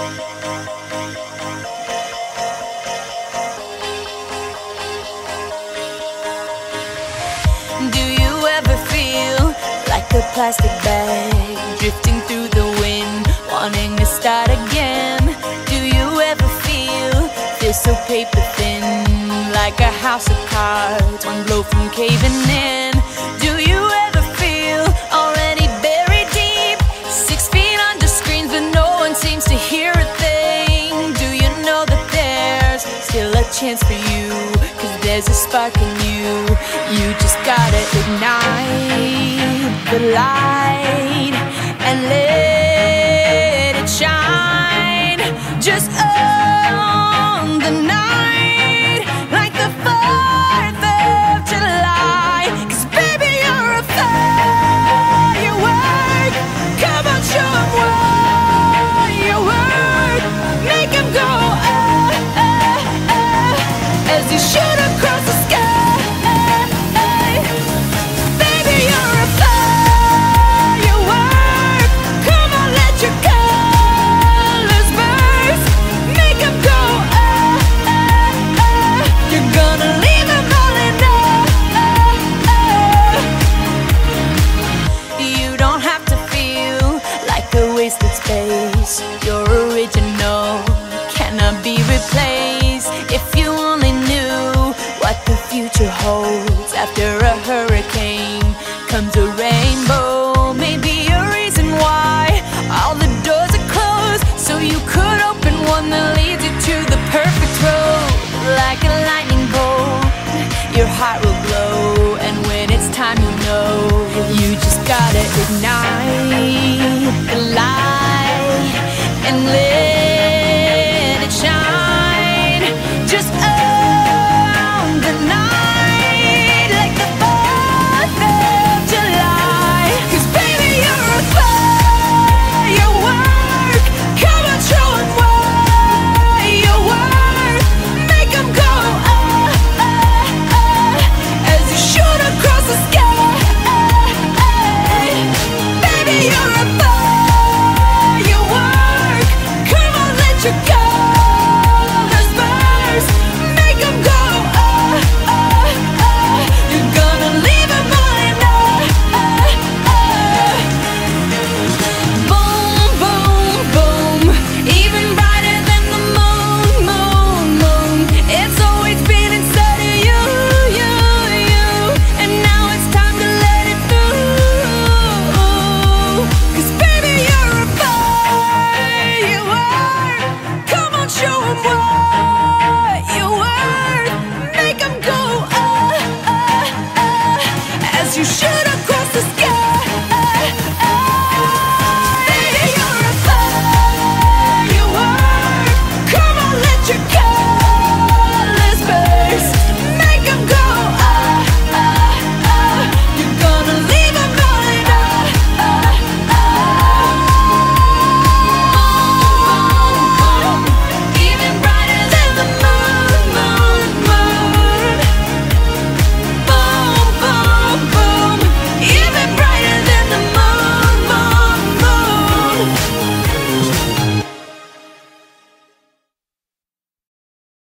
Do you ever feel like a plastic bag drifting through the wind, wanting to start again? Do you ever feel so paper thin, like a house of cards, one blow from caving in? Do you ever feel already buried deep, 6 feet under screens, but no one seems to hear a thing? Do you know that there's still a chance for you, 'cause there's a spark in you? You just gotta ignite the light and let it shine. Just own the night like the 4th of July. 'Cause baby, you're a firework. Come on, show 'em what you work. Make 'em go oh, oh, oh, as you shoot across the sky. Baby, you're a firework. Come on, let your colors burst. Make 'em go oh, oh, oh. You're gonna leave 'em all in oh. You don't have to feel like a wasted space. You're original, cannot be replaced. If you only knew what the future holds. After a hurricane comes a rainbow. Maybe a reason why all the doors are closed, so you could open one that leads you to the perfect road. Like a lightning bolt, your heart will